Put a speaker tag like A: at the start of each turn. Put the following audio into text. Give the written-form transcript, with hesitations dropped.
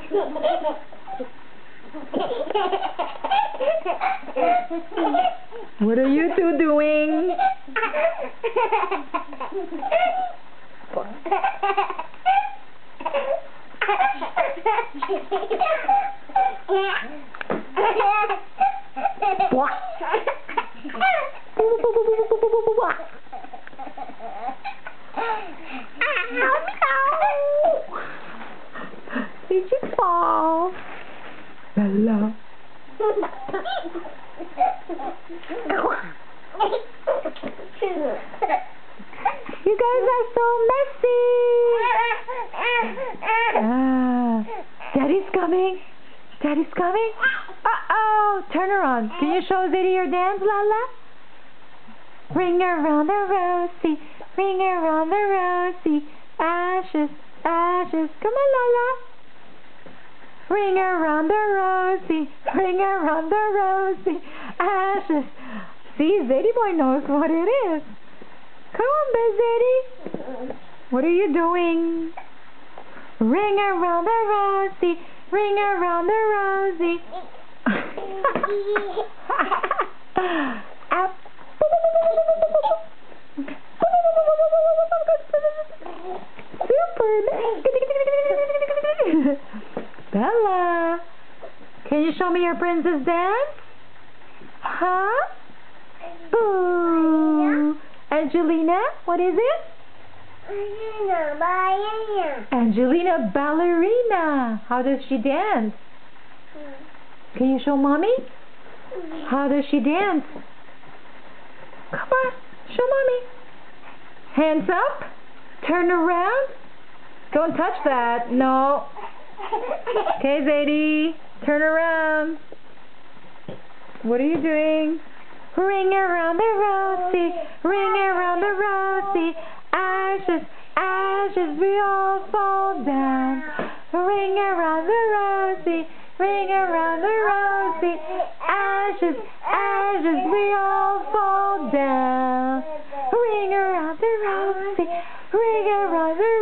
A: What are you two doing? Did you fall? Bella. You guys are so messy. Daddy's coming. Daddy's coming. Uh-oh. Turn around. Can you show Zadie your dance, Lala? Ring around the rosy. Ring around the rosy. Ashes, ashes. Come on, Lala. Ring around the rosy. Ring around the rosy. Ashes. See, Zadie boy knows what it is. Come on, Zadie. What are you doing? Ring around the rosy. Ring around the rosy. Super. Bella, can you show me your princess dance? Huh? Boo. Angelina, what is it? Angelina ballerina. How does she dance? Can you show mommy? How does she dance? Come on, show mommy. Hands up. Turn around. Don't touch that. No. Okay, Zadie. Turn around. What are you doing? Ring around the rosy. Ring around the rosy. Ashes, ashes, we all fall down. Ring around the rosy. Ring around the rosy. Ashes, ashes, we all fall down. Ring around the rosy. Ring around the